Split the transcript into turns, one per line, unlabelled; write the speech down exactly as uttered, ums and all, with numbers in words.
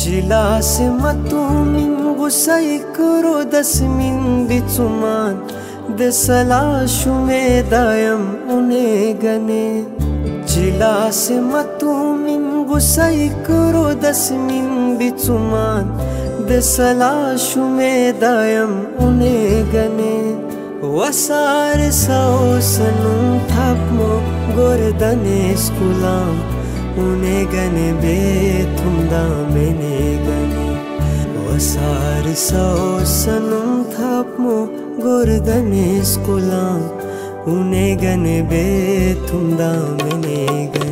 जिला से मतूमिन गुसाई करो दसमिन बिचुमान दसला शुमे दायम उन्हें गने जिला से मतूमिन गुसाई करो दसमिन बिचुमान दसला शुमे दायम उन्हें गने वसार साओ सनु थापमो गोरदने स्कुलाम उन्हें गने बे थुमदा मैंने गने वसार साओ सनु थापमो गोरदने स्कुलाम उन्हें गने बे थुमदा मैंने गने